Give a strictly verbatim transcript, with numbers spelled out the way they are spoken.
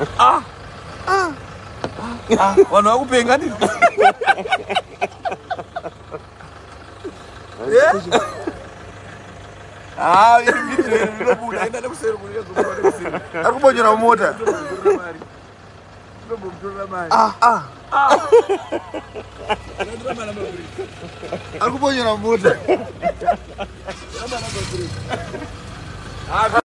Ah. Ah. Ah, wanhu vakupenga ndini. Yeah. Ah, ini video inobuda ina nekuseri kunika zokuba nekuseri. Ari kubonyera mumota. Ah, ah. Ah. Ari kubonyera mumota. Ah.